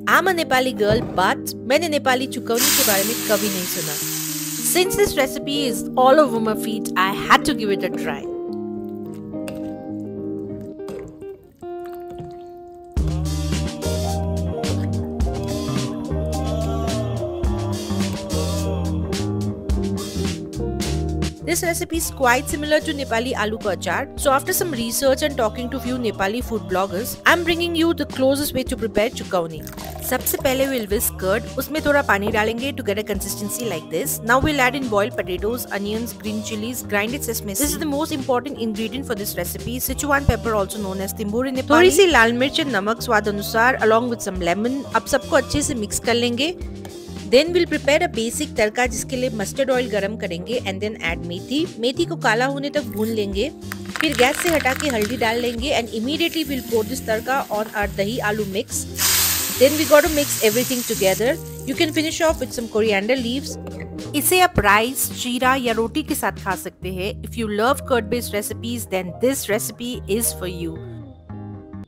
I'm a Nepali girl, but मैंने नेपाली चुकौनी के बारे में कभी नहीं सुना. Since this recipe is all over my feet, I had to give it a try. This recipe is quite similar to Nepali aloo ka achar. So after some research and talking to few Nepali food bloggers, I'm bringing you the closest way to prepare chukauni. सबसे पहले we'll whisk curd. उसमें थोड़ा पानी डालेंगे to get a consistency like this. Now we'll add in boiled potatoes, onions, green chilies, grinded sesame seeds. This is the most important ingredient for this recipe. Sichuan pepper, also known as timbur in Nepali. थोड़ी सी लाल मिर्च और नमक स्वाद अनुसार, along with some lemon. अब सबको अच्छे से mix कर लेंगे. Then we'll prepare a basic तड़का जिसके लिए मस्टर्ड ऑयल गरम करेंगे and then add मेथी. मेथी को काला होने तक भून लेंगे. फिर गैस से हटा के हल्दी डाल लेंगे and immediately we'll pour this tadka on our dahi aloo mix. Then we got to mix everything together. You can finish off with some coriander leaves. इसे आप राइस, जीरा या रोटी के साथ खा सकते हैं. If you love curd based recipes, then this recipe is for you.